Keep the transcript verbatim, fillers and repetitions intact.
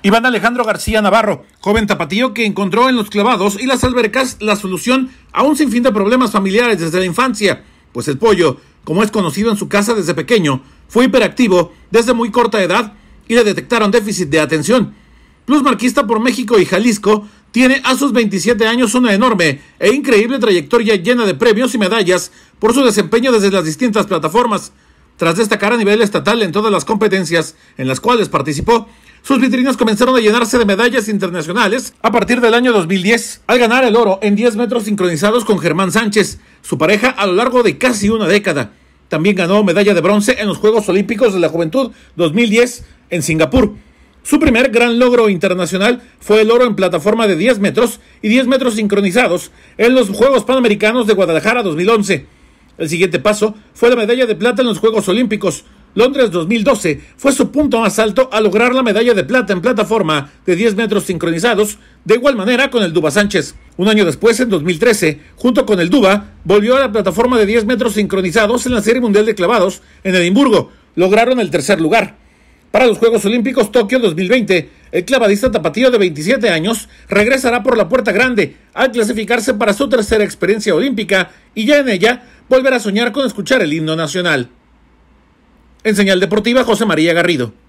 Iván Alejandro García Navarro, joven tapatío que encontró en los clavados y las albercas la solución a un sinfín de problemas familiares desde la infancia, pues el pollo, como es conocido en su casa desde pequeño, fue hiperactivo desde muy corta edad y le detectaron déficit de atención. Plusmarquista por México y Jalisco, tiene a sus veintisiete años una enorme e increíble trayectoria llena de premios y medallas por su desempeño desde las distintas plataformas. Tras destacar a nivel estatal en todas las competencias en las cuales participó, sus vitrinas comenzaron a llenarse de medallas internacionales a partir del año dos mil diez, al ganar el oro en diez metros sincronizados con Germán Sánchez, su pareja a lo largo de casi una década. También ganó medalla de bronce en los Juegos Olímpicos de la Juventud dos mil diez en Singapur. Su primer gran logro internacional fue el oro en plataforma de diez metros y diez metros sincronizados en los Juegos Panamericanos de Guadalajara dos mil once. El siguiente paso fue la medalla de plata en los Juegos Olímpicos. Londres dos mil doce fue su punto más alto al lograr la medalla de plata en plataforma de diez metros sincronizados, de igual manera con el Duba Sánchez. Un año después, en dos mil trece, junto con el Duba, volvió a la plataforma de diez metros sincronizados en la Serie Mundial de Clavados en Edimburgo. Lograron el tercer lugar. Para los Juegos Olímpicos Tokio dos mil veinte, el clavadista tapatío de veintisiete años regresará por la puerta grande al clasificarse para su tercera experiencia olímpica y ya en ella volverá a soñar con escuchar el himno nacional. En Señal Deportiva, José María Garrido.